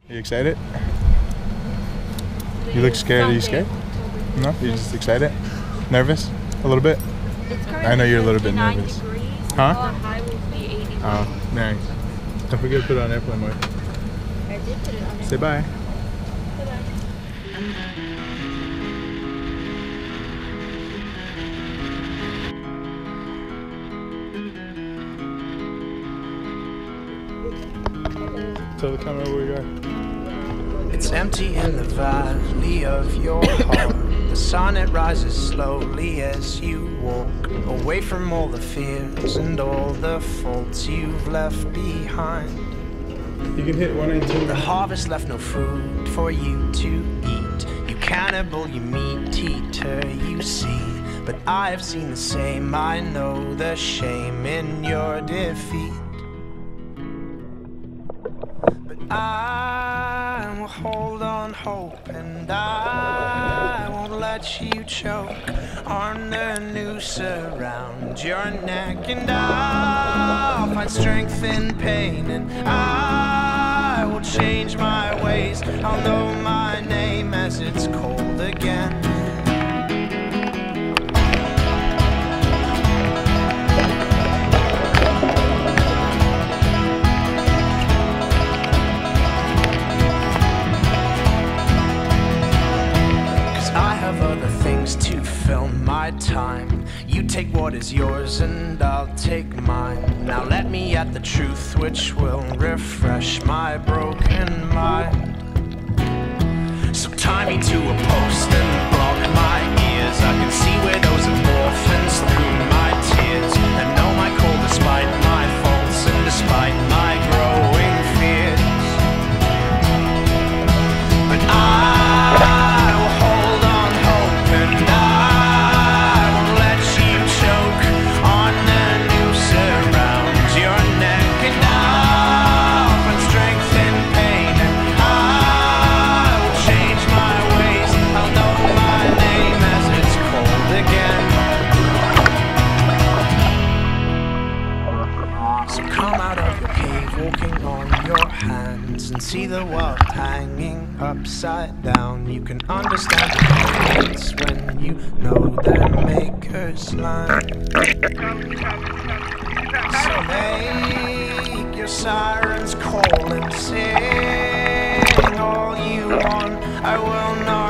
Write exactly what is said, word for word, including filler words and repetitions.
Are you excited? You look scared. Are you scared? No? You're just excited? Nervous? A little bit? I know you're a little bit nervous. Huh? Oh, nice. Don't forget to put it on airplane mode. I did put it on airplane. Say bye. Bye-bye. Tell the camera where you are. It's empty in the valley of your heart. The sun, it rises slowly as you walk away from all the fears and all the faults you've left behind. You can hit one and two. The harvest left no food for you to eat. You cannibal, you meat eater, you see. But I have seen the same. I know the shame in your defeat. But I will hold on hope, and I won't let you choke on the noose around your neck. And I'll find strength in pain, and I will change my ways. I'll know my name as it's cold again. To fill my time, you take what is yours and I'll take mine. Now let me at the truth which will refresh my broken mind. So tie me to a post and block my ears. I can see widows of orphans through my tears, and know my call despite my faults and despite my growing fears. But I and see the world hanging upside down. You can understand the moments when you know their maker's line. So make your sirens call and sing all you want. I will not